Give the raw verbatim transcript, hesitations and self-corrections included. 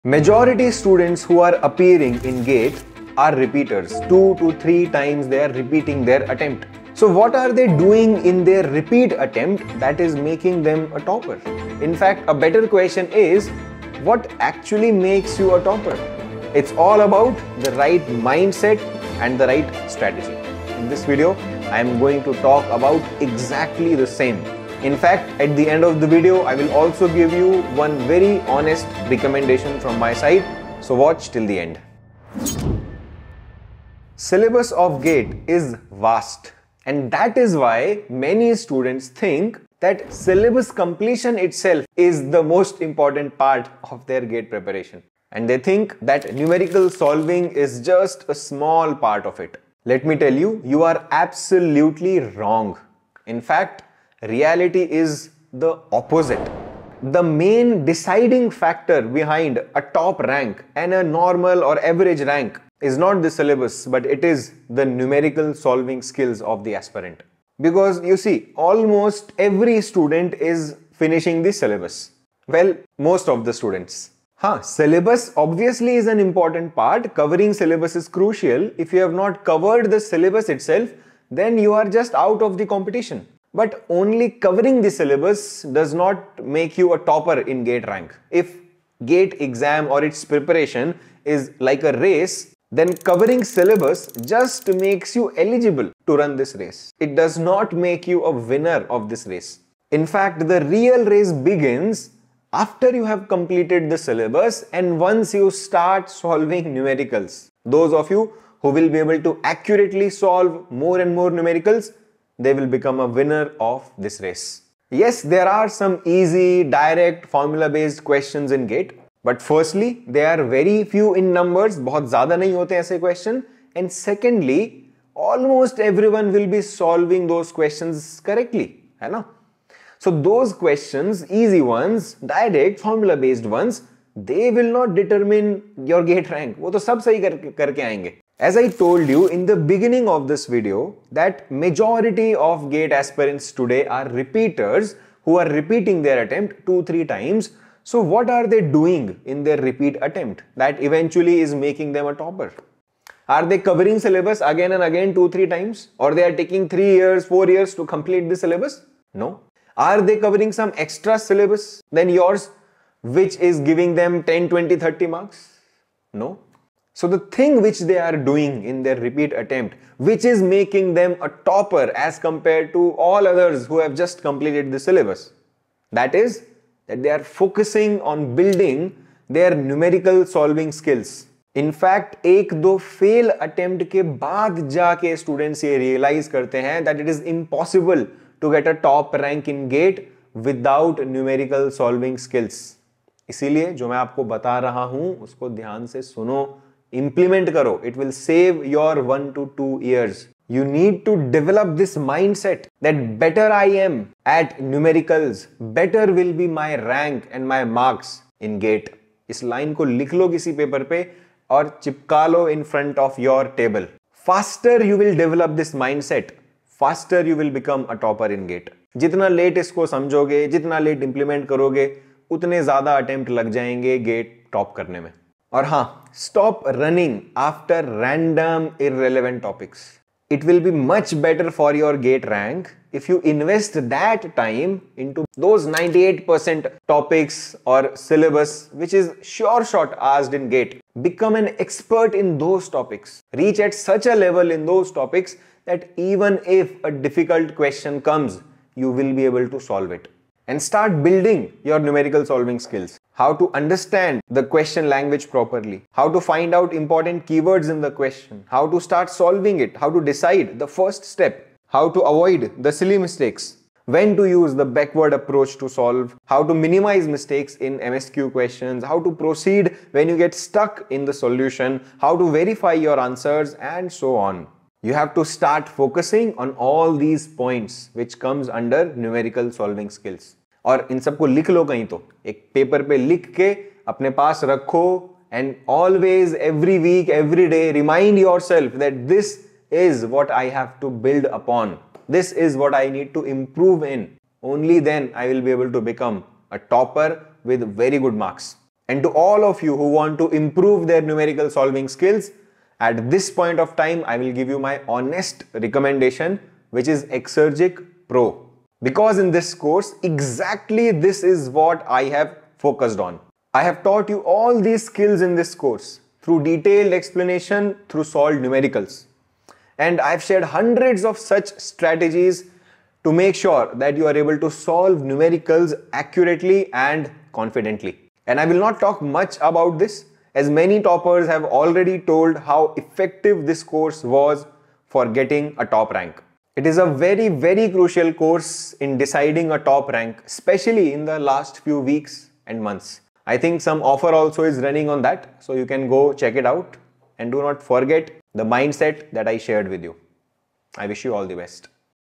Majority students who are appearing in GATE are repeaters. Two to three times they are repeating their attempt. So what are they doing in their repeat attempt that is making them a topper? In fact, a better question is, what actually makes you a topper? It's all about the right mindset and the right strategy. In this video, I am going to talk about exactly the same. In fact, at the end of the video, I will also give you one very honest recommendation from my side. So watch till the end. Syllabus of GATE is vast, and that is why many students think that syllabus completion itself is the most important part of their GATE preparation. And they think that numerical solving is just a small part of it. Let me tell you, you are absolutely wrong. In fact, reality is the opposite. The main deciding factor behind a top rank and a normal or average rank is not the syllabus, but it is the numerical solving skills of the aspirant. Because you see, almost every student is finishing the syllabus. Well, most of the students. Huh, syllabus obviously is an important part. Covering syllabus is crucial. If you have not covered the syllabus itself, then you are just out of the competition. But only covering the syllabus does not make you a topper in GATE rank. If GATE exam or its preparation is like a race, then covering syllabus just makes you eligible to run this race. It does not make you a winner of this race. In fact, the real race begins after you have completed the syllabus and once you start solving numericals. Those of you who will be able to accurately solve more and more numericals, they will become a winner of this race. Yes, there are some easy, direct, formula-based questions in GATE. But firstly, they are very few in numbers. बहुत ज़्यादा नहीं होते ऐसे question. And secondly, almost everyone will be solving those questions correctly. है ना? So those questions, easy ones, direct, formula-based ones, they will not determine your GATE rank. वो तो सब सही कर, करके आएंगे. As I told you in the beginning of this video that majority of GATE aspirants today are repeaters who are repeating their attempt two, three times. So what are they doing in their repeat attempt that eventually is making them a topper? Are they covering syllabus again and again two, three times? Or they are taking three years, four years to complete the syllabus? No. Are they covering some extra syllabus than yours which is giving them ten, twenty, thirty marks? No. So the thing which they are doing in their repeat attempt, which is making them a topper as compared to all others who have just completed the syllabus, that is that they are focusing on building their numerical solving skills. In fact, एक दो fail attempt के बाद जाके students ये realize करते हैं that it is impossible to get a top rank in GATE without numerical solving skills. इसीलिए जो मैं आपको बता रहा हूँ उसको ध्यान से सुनो, implement करो. It will save your one to two years. You need to develop this mindset that better I am at numericals, better will be my rank and my marks in GATE. इस line को लिख लो किसी paper पे और चिपका लो in front of your table. Faster you will develop this mindset, faster you will become a topper in GATE. जितना लेट इसको समझोगे, जितना लेट implement करोगे, उतने ज़्यादा attempt लग जाएंगे GATE टॉप करने में. और हाँ, stop running after random irrelevant topics. It will be much better for your GATE rank if you invest that time into those ninety-eight percent topics or syllabus which is sure shot asked in GATE. Become an expert in those topics. Reach at such a level in those topics that even if a difficult question comes, you will be able to solve it. And start building your numerical solving skills. How to understand the question language properly, how to find out important keywords in the question, how to start solving it, how to decide the first step, how to avoid the silly mistakes, when to use the backward approach to solve, how to minimize mistakes in M S Q questions, how to proceed when you get stuck in the solution, how to verify your answers, and so on. You have to start focusing on all these points which comes under numerical solving skills. और इन सबको लिख लो कहीं तो एक paper पे लिख के अपने पास रखो and always every week every day remind yourself that this is what I have to build upon, this is what I need to improve in. Only then I will be able to become a topper with very good marks. And to all of you who want to improve their numerical solving skills, at this point of time, I will give you my honest recommendation, which is Exergic Pro. Because in this course, exactly this is what I have focused on. I have taught you all these skills in this course through detailed explanation through solved numericals. And I've shared hundreds of such strategies to make sure that you are able to solve numericals accurately and confidently. And I will not talk much about this, as many toppers have already told how effective this course was for getting a top rank. It is a very, very crucial course in deciding a top rank, especially in the last few weeks and months. I think some offer also is running on that, so you can go check it out. And do not forget the mindset that I shared with you. I wish you all the best.